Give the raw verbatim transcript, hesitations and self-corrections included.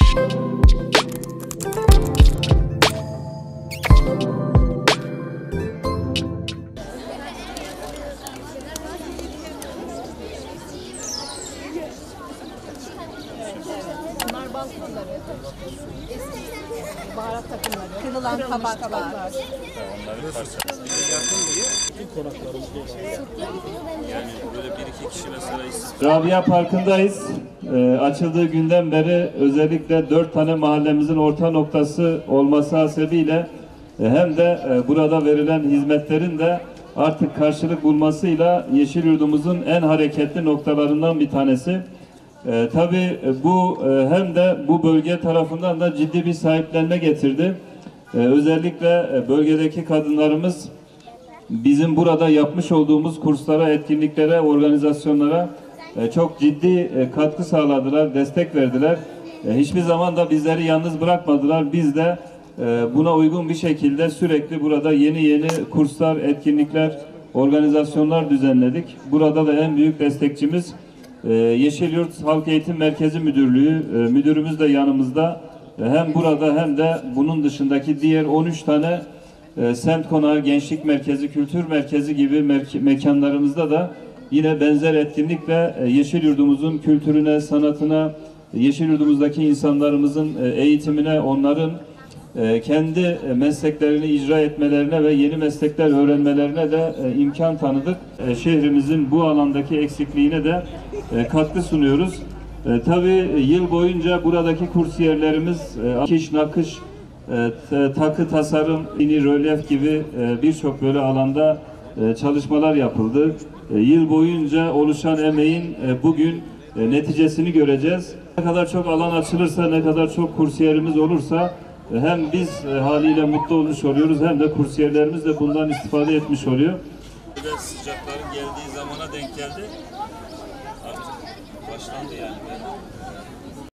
Bunlar bal kutuları, baharat takımları, kırılan tabaklar. Onların parçası. Yakın diye bütün konaklarımız yani böyle bir iki kişi mesela istiyor. Rabia Parkı'ndayız. Ee, açıldığı günden beri özellikle dört tane mahallemizin orta noktası olması hasebiyle e, hem de e, burada verilen hizmetlerin de artık karşılık bulmasıyla Yeşilyurt'umuzun en hareketli noktalarından bir tanesi. E, tabii bu e, hem de bu bölge tarafından da ciddi bir sahiplenme getirdi. E, özellikle e, bölgedeki kadınlarımız bizim burada yapmış olduğumuz kurslara, etkinliklere, organizasyonlara e, çok ciddi e, katkı sağladılar, destek verdiler. E, hiçbir zaman da bizleri yalnız bırakmadılar. Biz de e, buna uygun bir şekilde sürekli burada yeni yeni kurslar, etkinlikler, organizasyonlar düzenledik. Burada da en büyük destekçimiz e, Yeşilyurt Halk Eğitim Merkezi Müdürlüğü, e, müdürümüz de yanımızda. E, hem burada hem de bunun dışındaki diğer on üç tane E, semt konağı, gençlik merkezi, kültür merkezi gibi me mekanlarımızda da yine benzer etkinlikle e, Yeşilyurt'umuzun kültürüne, sanatına, Yeşilyurt'umuzdaki insanlarımızın e, eğitimine, onların e, kendi mesleklerini icra etmelerine ve yeni meslekler öğrenmelerine de e, imkan tanıdık. E, şehrimizin bu alandaki eksikliğine de e, katkı sunuyoruz. E, tabii yıl boyunca buradaki kursiyerlerimiz e, dikiş, nakış, E, takı, tasarım, mini rölyef gibi e, birçok böyle alanda e, çalışmalar yapıldı. E, yıl boyunca oluşan emeğin e, bugün e, neticesini göreceğiz. Ne kadar çok alan açılırsa, ne kadar çok kursiyerimiz olursa e, hem biz e, haliyle mutlu olmuş oluyoruz hem de kursiyerlerimiz de bundan istifade etmiş oluyor. Bir de sıcakların geldiği zamana denk geldi. Artık başlandı yani.